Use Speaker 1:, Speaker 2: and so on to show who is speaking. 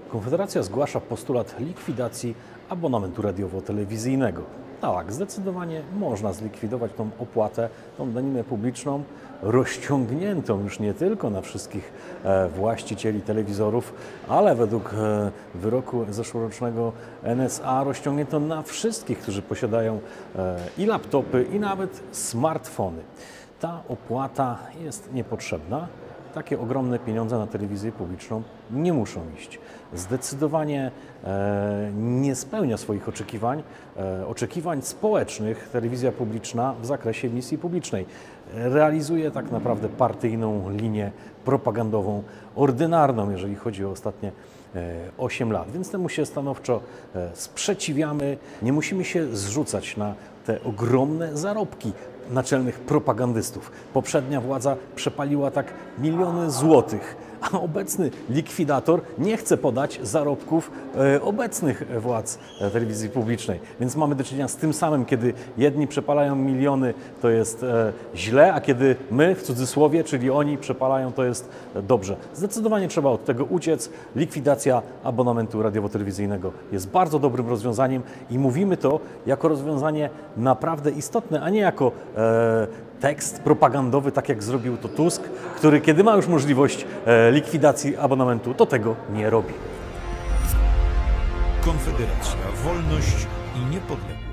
Speaker 1: Konfederacja zgłasza postulat likwidacji abonamentu radiowo-telewizyjnego. Tak, zdecydowanie można zlikwidować tą opłatę, tą daninę publiczną, rozciągniętą już nie tylko na wszystkich właścicieli telewizorów, ale według wyroku zeszłorocznego NSA rozciągniętą na wszystkich, którzy posiadają i laptopy, i nawet smartfony. Ta opłata jest niepotrzebna. Takie ogromne pieniądze na telewizję publiczną nie muszą iść. Zdecydowanie nie spełnia swoich oczekiwań społecznych telewizja publiczna w zakresie misji publicznej. Realizuje tak naprawdę partyjną linię propagandową, ordynarną, jeżeli chodzi o ostatnie 8 lat. Więc temu się stanowczo sprzeciwiamy. Nie musimy się zrzucać na te ogromne zarobki naczelnych propagandystów. Poprzednia władza przepaliła tak miliony złotych, a obecny likwidator nie chce podać zarobków obecnych władz telewizji publicznej. Więc mamy do czynienia z tym samym, kiedy jedni przepalają miliony, to jest źle, a kiedy my, w cudzysłowie, czyli oni przepalają, to jest dobrze. Zdecydowanie trzeba od tego uciec. Likwidacja abonamentu radiowo-telewizyjnego jest bardzo dobrym rozwiązaniem i mówimy to jako rozwiązanie naprawdę istotne, a nie jako tekst propagandowy, tak jak zrobił to Tusk, który kiedy ma już możliwość likwidacji abonamentu, to tego nie robi.
Speaker 2: Konfederacja, wolność i niepodległość.